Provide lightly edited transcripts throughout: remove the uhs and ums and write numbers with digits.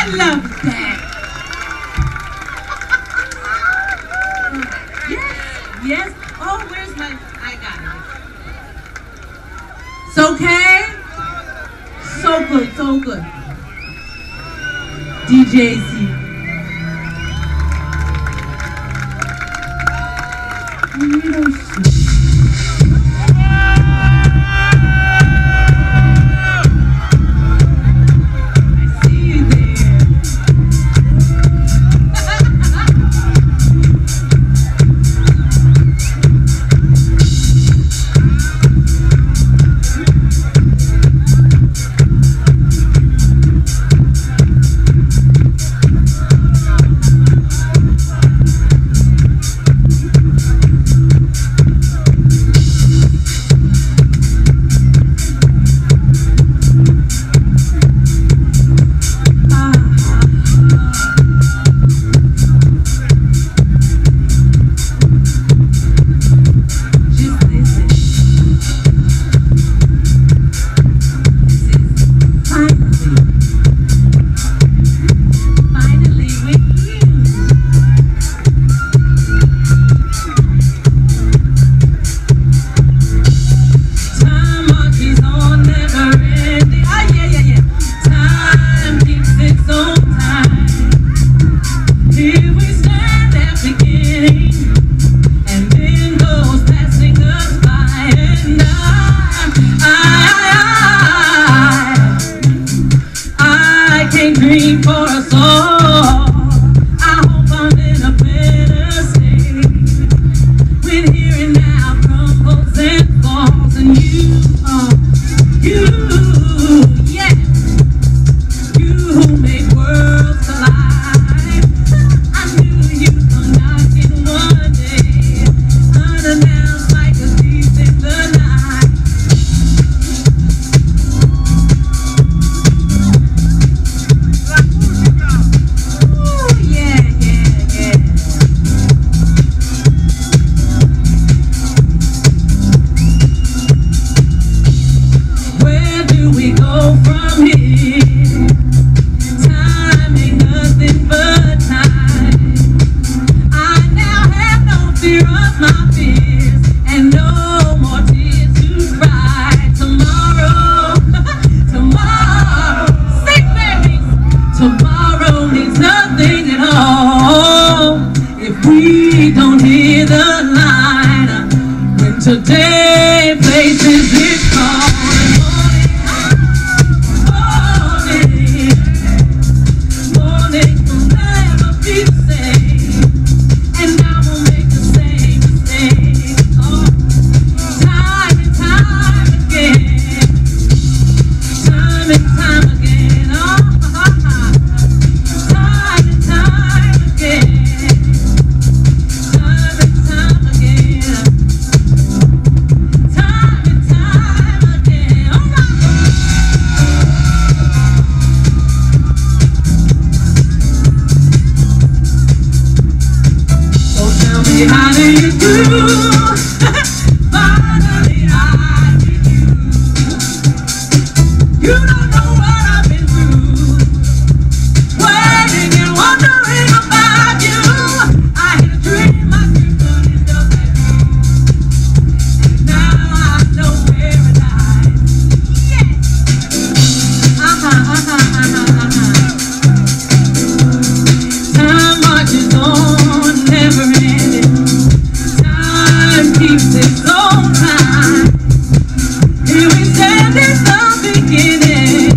love that. Yes, yes. Oh, where's my, I got it. It's okay. So good, so good. DJ Z. Dream for us all. I hope I'm in a better state when here and now crumbles and falls, and you, yeah, you who make worlds collide. I knew you'd come knocking one day, unannounced like a thief in the night. Tomorrow needs nothing at all if we don't hear the line when today places it called. Morning will never be the same, and I will make the same mistake. Oh, time and time again, time and time again. Oh. How do you do? Finally I meet you. You don't know what I've been through, waiting and wondering about you. I had a dream, my dream turned into you, and now I know paradise. Yeah. Time marches on, never ending. Keeps its own time. Here we stand at the beginning.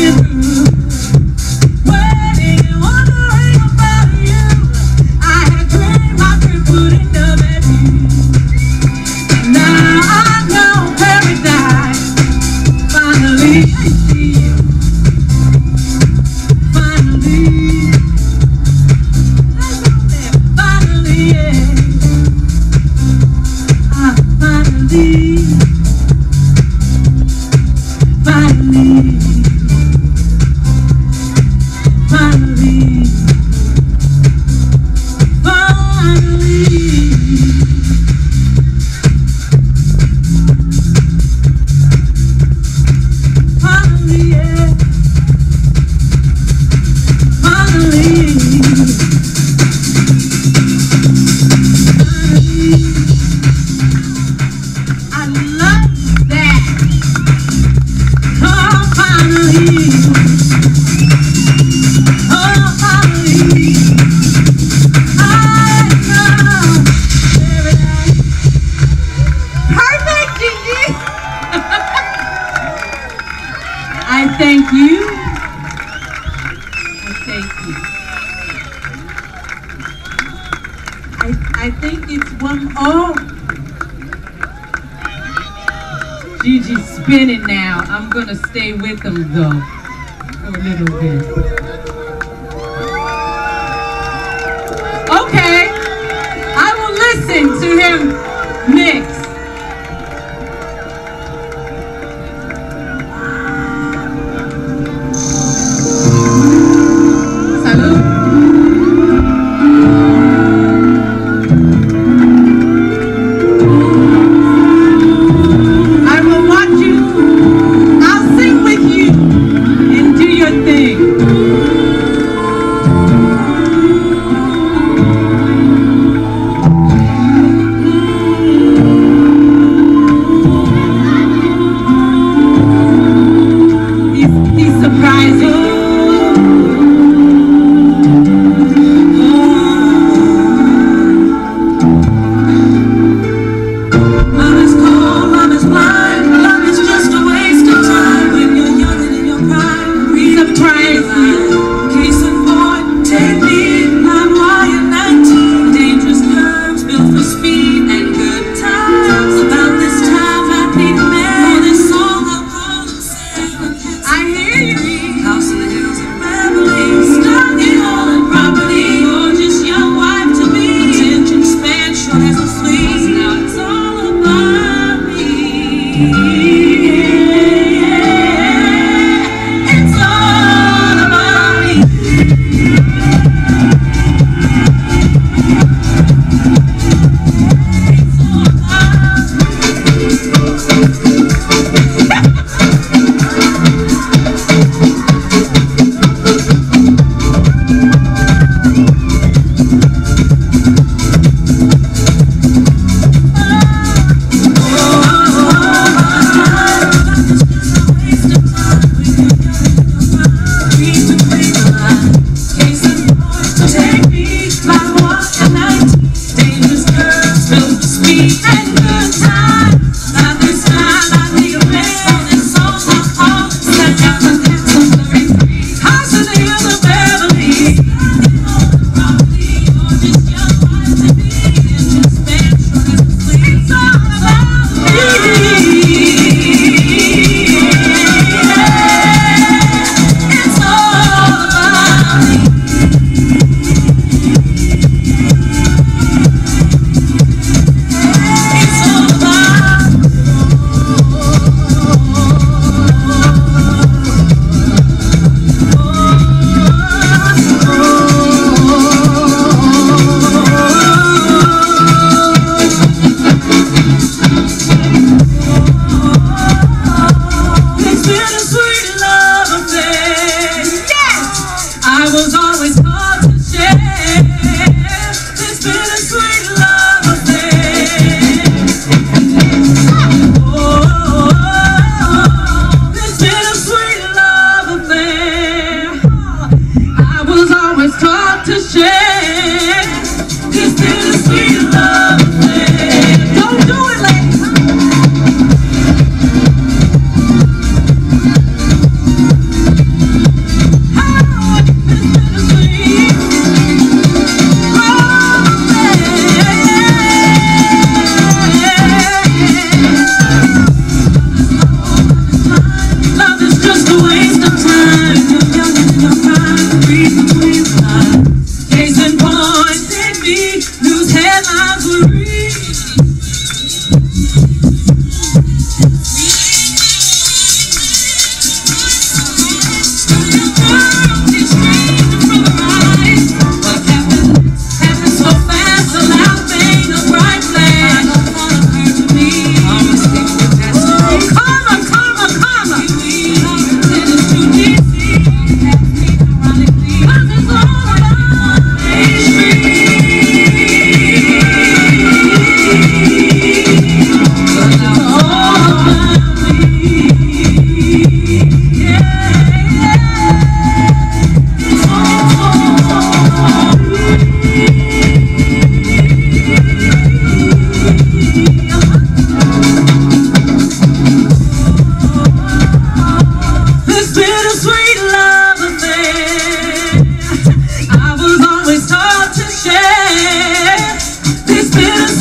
I think it's one. Oh, Gigi's spinning now. I'm gonna stay with him though for a little bit. Okay, I will listen to him mix.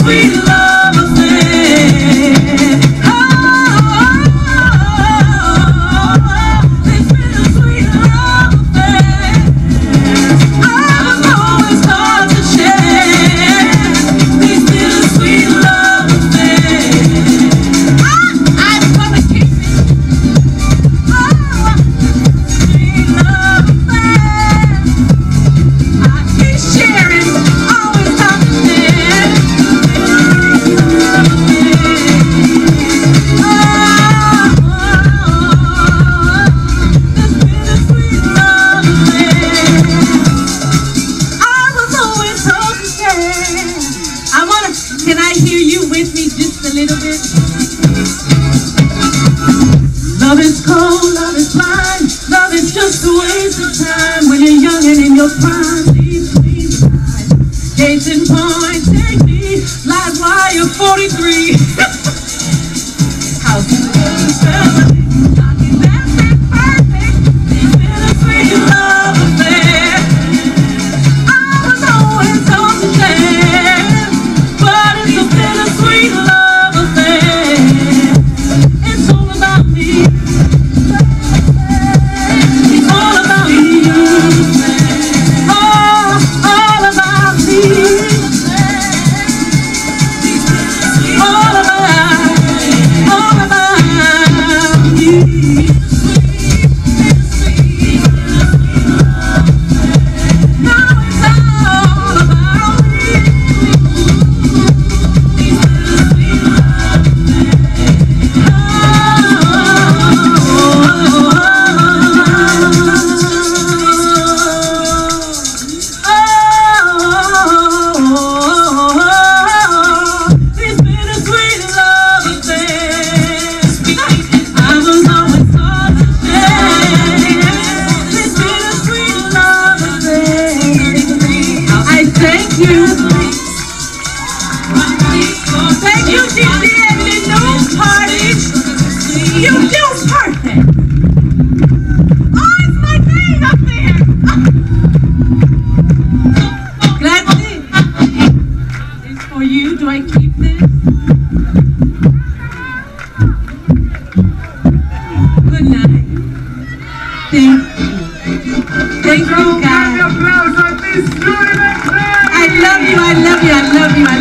sweet love affair. It's been a sweet love affair. I was always taught to share these bittersweet love affairs. I'm gonna keep it. Sweet love affair. I keep sharing, always taught to share. This bittersweet love affair. I was always taught to share. Can I hear you with me just a little bit? Love is cold, love is blind, love is just a waste of time when you're young and in your prime. Leave me behind. Case in point, take me, live wire 43. House in the 70, knocking that big perfect. It's been a sweet love affair. I was always taught to share, but it's a bittersweet love affair. It's all about me. It's all about me. All about me. All about me. Now it's all about me. This bittersweet love affair. I was always taught to share this bittersweet love affair. I thank you. Thank you, Gigi, and the news party. You do perfect. Oh, it's my name up there. Glad to see. It's for you. Do I keep this? Good night. Thank you. Thank you, guys. I love you, I love you, I love you.